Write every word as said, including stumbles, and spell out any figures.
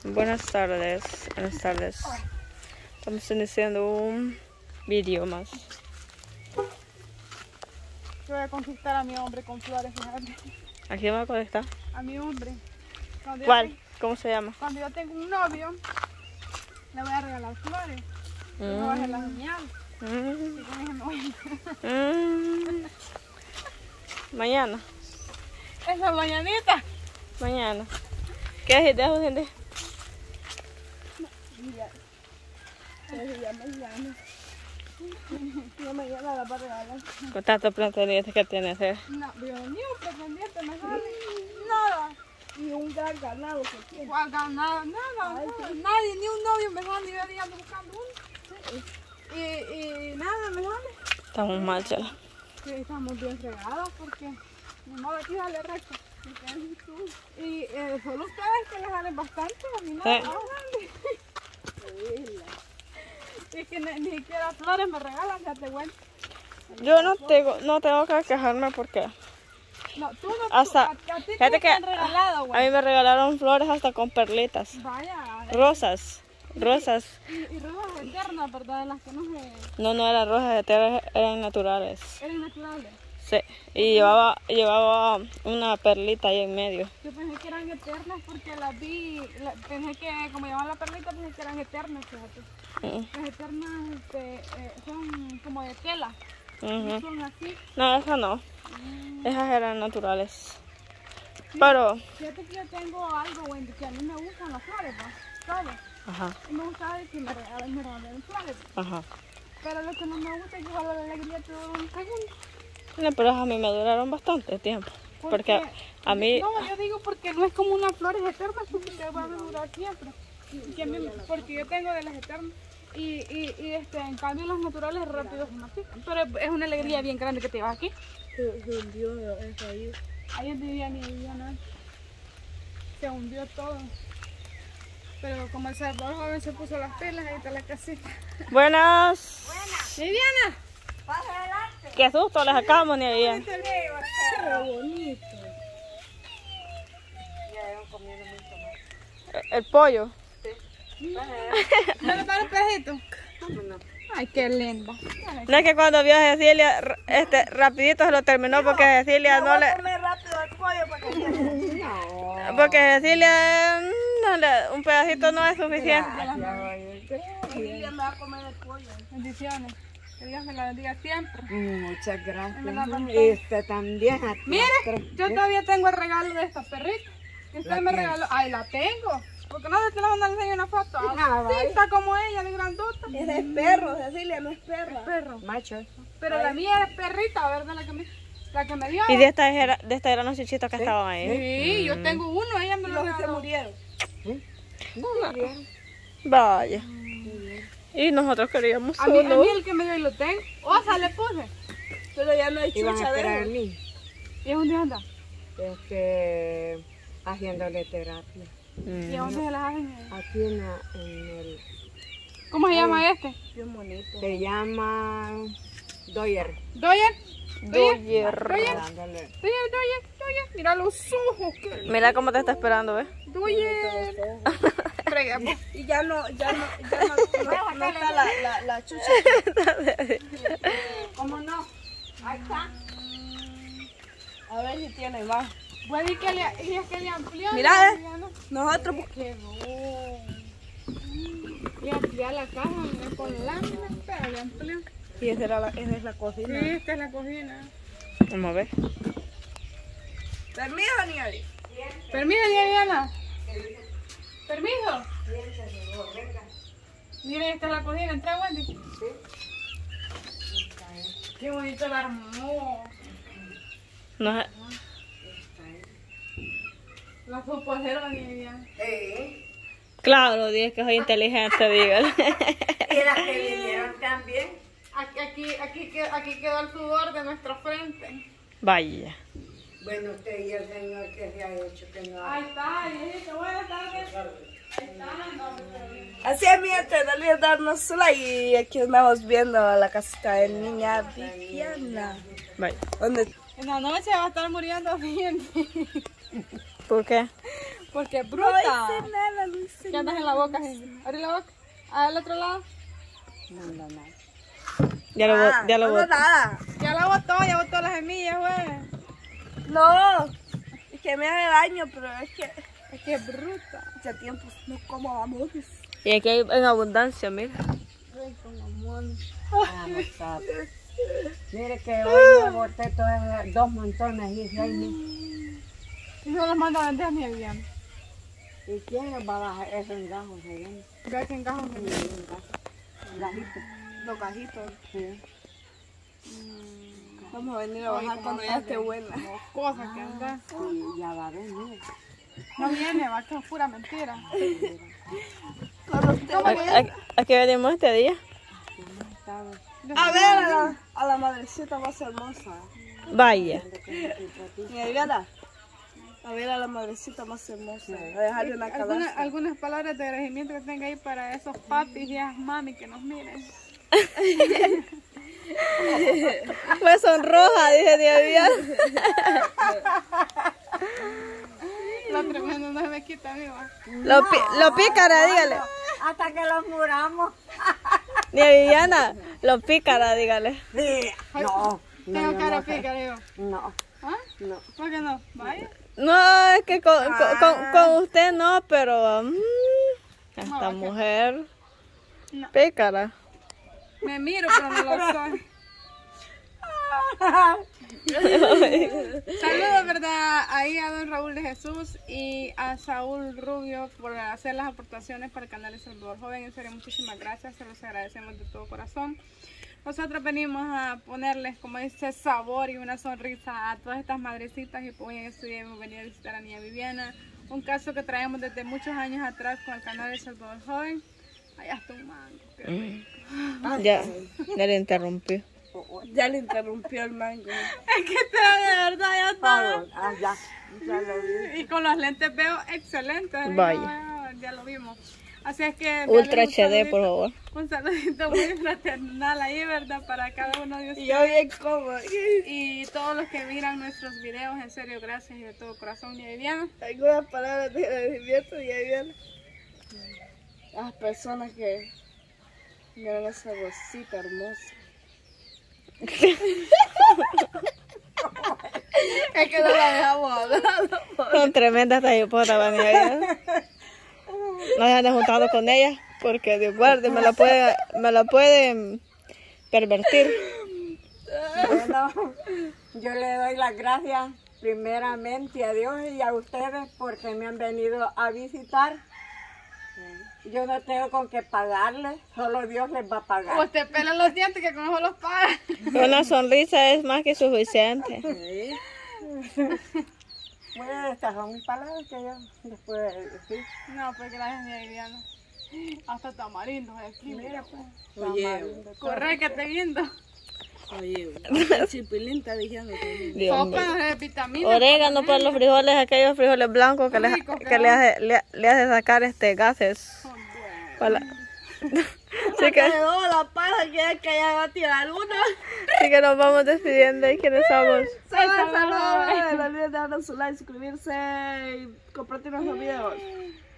Buenas tardes, buenas tardes. Estamos iniciando un vídeo más. Yo voy a conquistar a mi hombre con flores, fíjate. ¿A quién va a conectar? A mi hombre. Cuando ¿Cuál? Tengo, ¿Cómo se llama? cuando yo tengo un novio, le voy a regalar flores. Mm. Le voy a hacer la señal. Mm. Y con ese me voy a... Mm. Mañana. Esa mañanita. Mañana. ¿Qué es de gente? Ya. Ya mañana. Ya mañana la va a regalar. Con tantos pretendientes que tienes, ¿eh? No, yo ni un pretendiente me sale. Nada. Y un gran ganado que tiene. ¿Cuál ganado? Nada. Ay, nada. Nadie, ni un novio me sale. Yo día ando buscando uno. Sí. Y, y nada me sale. Estamos mal, chala. Sí, estamos bien fregados porque mi modo aquí sale recto. Y eh, solo ustedes que les salen bastante, a mí no me Sí. sale. Es que ni, ni siquiera flores me regalan, ya te cuento. Yo no tengo, no tengo que quejarme porque No, tú no, hasta, tú, a, a ti fíjate que que te han regalado, a güey. mí me regalaron flores hasta con perlitas. Vaya. Rosas, rosas. Y, y rosas eternas, ¿verdad? De las que no se... No, no eran rosas, eran, eran naturales. Eran naturales. Sí, y llevaba, llevaba una perlita ahí en medio. Yo pensé que eran eternas porque las vi, la, pensé que como llamaban la perlita, pensé que eran eternas, fíjate. Mm. Las eternas este, eh, son como de tela, Ujú. son así. No, esas no. Mm. Esas eran naturales. Pero, Fíjate que yo tengo algo, güey, que a mí me gustan las flores, ¿va? ¿Sabes? ajá, Y me gusta de que me regalen, me regalen flores. ajá. Pero lo que no me gusta es que solo la alegría te dura un segundo. No, pero a mí me duraron bastante tiempo. Porque a, a mí, No, yo digo porque no es como unas flores eternas, porque te van a durar siempre. Que a mí- porque yo tengo de las eternas. Y, y, y este, en cambio los naturales rápidos se marchitan. Pero es una alegría bien grande que te vas aquí. Se, se hundió esa ahí. Ahí donde vivía ni vivía nada. Se hundió todo. Pero como el Salvador joven se puso las pilas, ahí está la casita. buenas. ¡Viviana! Pasa adelante. Qué susto les sacamos ni ahí. Qué bonito. Ya iban comiendo mucho más. El pollo. ¿No le para el pedacito? Ay, qué linda. No es que cuando vio a Cecilia, r- este, rapidito se lo terminó porque Cecilia no le... Come rápido el pollo para que se... No. Porque Cecilia, mm, no le- un pedacito no es suficiente. Ella me va a comer el pollo. Bendiciones. Que Dios me la bendiga siempre. Muchas Me la gracias. contó. Este también. a ti. Mire, yo todavía tengo el regalo de esta perrita. Que usted ¿La me tienes? regaló. Ay, la tengo. Porque no, de que le enseñar una foto. Ah, Así vaya. está como ella, de grandota. Ese es perro, Cecilia, no es perra. Perro. Macho. Pero la mía es perrita, ¿verdad? La que me, la que me dio. Y de estas era- de estas eran los chichitos que estaban ahí. Sí, yo tengo uno, ella me Y lo los que se regaló. murieron. No. Vaya. Y nosotros queríamos A mí, a uno. mí el que me dio y lo tengo. Osa, le puse. Pero ya no hay Iban a chucha de esperar a eso. mí. ¿Y a dónde anda? Este, haciéndole terapia. ¿Y a dónde se las hacen? Aquí en, la- en el... ¿Cómo se llama este? Bien bonito. Se llama Doyer. ¿Doyer? Doyer. Doyer, Dándole. Doyer, Doyer, Doyer. Mira los ojos. qué Mira cómo te está esperando, ¿ves? Doyer. Frega, pues. Y ya no, ya no, ya no, no, no está la, la, la chucha. ¿Cómo no? Ahí está. A ver si tiene más. Puede ir que le, y es que le amplió. Mira, la eh. Viviana. Nosotros, Quedó. Y ampliar la caja mira, con láminas, pero le amplió. y esa, era la, esa es la Sí, cocina. esta es la cocina. Vamos a ver. Permiso, Niari. Permiso, Viviana. Permiso. Mira, esta es la cocina. Entra, Wendy. Sí. Qué bonito el armó. No sé. La supocera, Viviana. Eh, Claro, dije que soy inteligente, dígale. y las que vinieron también. Aquí, aquí, aquí, quedó, aquí quedó el sudor de nuestra frente. Vaya. Bueno, usted y el señor que se ha hecho que no ha... Ahí está, viejito. Buenas tardes. Ahí está, no, pero bien. Así es, mi gente, dale darnos su like y aquí andamos viendo la casita de niña Viviana. Vaya. ¿Dónde? En la noche va a estar muriendo bien. ¿Por qué? Porque es No bruta. hice nada, no hice ¿Qué andas en la boca, Henry? Abrí la boca. Al otro lado. No, no, no. Ya lo, Ah, bot- ya lo no, bot- nada. Ya la botó, ya botó las semillas, güey. No, es que me hace daño, pero es que Es que es bruta. ya tiempo no como vamos. Y aquí hay en abundancia, mira. Vamos, sapo. Mire que hoy me boté todas, dos montones y seis. No los mando a vender ni bien. ¿Y quién los va a bajar esos gajos allá? Ve que engajos Sí, Henry. un gajo. Gajito. Los gajitos. Sí. Vamos a venir a bajar cuando ya esté buena. Cosas que andan. Sí, ya va a venir. No viene, va, que es pura mentira. Cuando ¿A, a- a qué venimos este día? Estaba A ver a la, a la madrecita más hermosa. Vaya. Mi Viviana, a ver a la madrecita más hermosa. A dejarle una ¿Alguna, canasta. algunas palabras de agradecimiento que tenga ahí para esos papis y esas mami que nos miren. Pues sonroja, dice tía Viviana. La tremenda no se me quita, amigo. Lo, pi- lo pícara, dígale. hasta que los muramos. Tía Viviana, lo pícara, dígale. Sí. No. Tengo no, cara no, pica, digo. no, ¿Ah? no. ¿Por qué no? Vaya. No, es que con, con, con- con usted no, pero mm, esta No, mujer No. pícara. Me miro, pero no lo soy. Saludos, ¿verdad? Ahí a don Raúl de Jesús y a Saúl Rubio por hacer las aportaciones para el canal de Salvador Joven. En serio, muchísimas gracias, se los agradecemos de todo corazón. Nosotros venimos a ponerles, como dice, sabor y una sonrisa a todas estas madrecitas y pues en este día hemos venido a visitar a Niña Viviana. Un caso que traemos desde muchos años atrás con el canal de Salvador Joven. Allá está un mango. qué rico. Ya, ya le interrumpí. Ya le interrumpió el mango. Es que está de verdad ya está. Ah, ya. Ya lo vi. Y con los lentes veo excelente. Vaya. Ya, ya lo vimos. Así es que... Ultra dale un H D, saludito- por favor. Un saludito muy fraternal ahí, ¿verdad? Para cada uno de Y ustedes. yo bien cómodo. Y todos los que miran nuestros videos, en serio, gracias y de todo corazón, Niña Viviana. Algunas palabras de agradecimiento y ahí vienen las personas que miran esa vocita hermosa. Es que no la dejamos hablar. Son tremendas estas hipotas, van a ir. No se han juntado con ellas porque Dios guarde, me la puede, me la pueden pervertir. Bueno, yo le doy las gracias primeramente a Dios y a ustedes porque me han venido a visitar. Yo no tengo con qué pagarles, solo Dios les va a pagar. Pues te pelan los dientes que con eso los pagan. Una sonrisa es más que suficiente. Bueno, estas son mis palabras que yo después de decir. No, pues gracias, Niña Viviana. Hasta tamarindos aquí, mira pues. Oye, Corre que te viendo. oye, el chipilín está diciendo que Dios mío. Sopa de vitaminas. Orégano para los frijoles, aquellos frijoles blancos que, les, Rico, que le, hace, le, le hace sacar este gases. Para la- Así que, quedó la paja que es que ya va a tirar una. así que nos vamos despidiendo y quienes somos. Saludos, saludos. No olviden darnos su like, suscribirse y compartir nuestros videos.